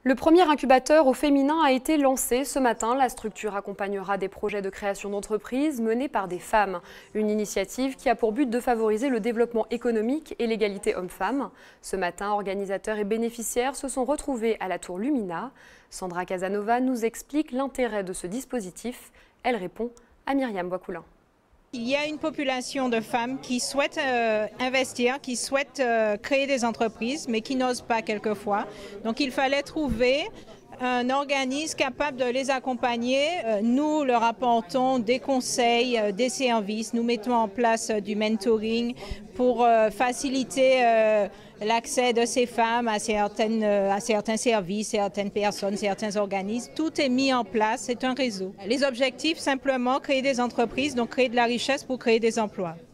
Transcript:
Le premier incubateur au féminin a été lancé ce matin. La structure accompagnera des projets de création d'entreprises menés par des femmes. Une initiative qui a pour but de favoriser le développement économique et l'égalité homme-femme. Ce matin, organisateurs et bénéficiaires se sont retrouvés à la tour Lumina. Sandra Casanova nous explique l'intérêt de ce dispositif. Elle répond à Myriam Boiscoulin. Il y a une population de femmes qui souhaitent investir, qui souhaitent créer des entreprises, mais qui n'osent pas quelquefois. Donc il fallait trouver un organisme capable de les accompagner. Nous leur apportons des conseils, des services. Nous mettons en place du mentoring pour faciliter l'accès de ces femmes à certains services, certaines personnes, certains organismes. Tout est mis en place, c'est un réseau. Les objectifs, simplement, créer des entreprises, donc créer de la richesse pour créer des emplois.